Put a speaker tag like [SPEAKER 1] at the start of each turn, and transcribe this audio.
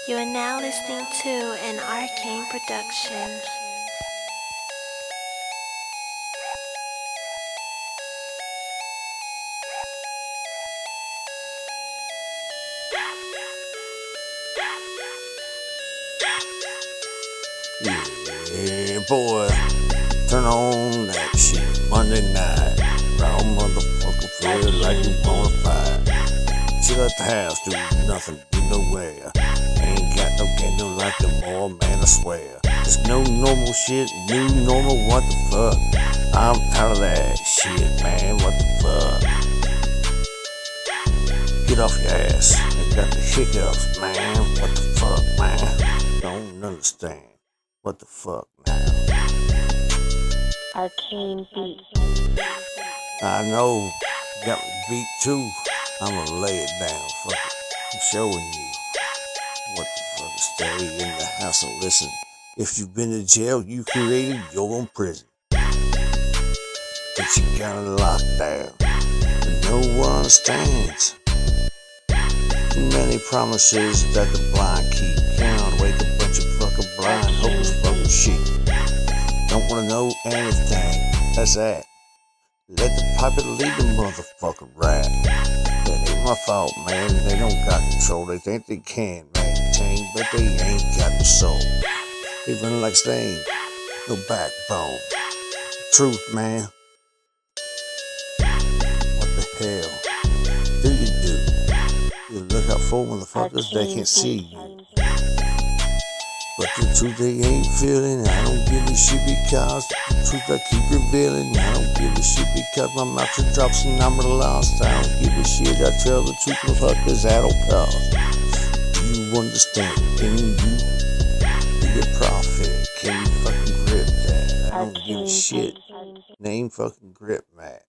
[SPEAKER 1] You are now listening to an Arcane production.
[SPEAKER 2] Yeah, boy, turn on that shit Monday night. Raw motherfucker feel like you wanna fight. Chill at the house, do nothing, do nowhere. Ain't got no candle like the more, man, I swear. It's no normal shit, new normal, what the fuck? I'm tired of that shit, man, what the fuck? Get off your ass, you got the hiccups, man, what the fuck, man? Don't understand. What the fuck now?
[SPEAKER 1] Arcane beat.
[SPEAKER 2] I know, got me beat too. I'ma lay it down, fuck it. I'm showing you what the fuck. Stay in the house and listen. If you've been to jail, you created your own prison. But you got it locked down. But no one understands. Too many promises that the blind keep. Can't wake a bunch of fucking blind, hopeless fucking sheep. Don't wanna know anything, that's that. Let the puppet lead the motherfucking rat. That ain't my fault, man. They don't got control. They think they can maintain, but they ain't got no soul. They run like stain, no backbone. Truth, man. What the hell do you do? You look out for motherfuckers, they can't see you. But the truth they ain't feeling, I don't give a shit because the truth I keep revealing. I don't give a shit because my mouth just drops and I'm lost. I don't give a shit, I tell the truth, motherfuckers at all costs. Do you understand? Can you be a prophet? Can you fucking grip that? I don't give a shit. Name fucking grip, man.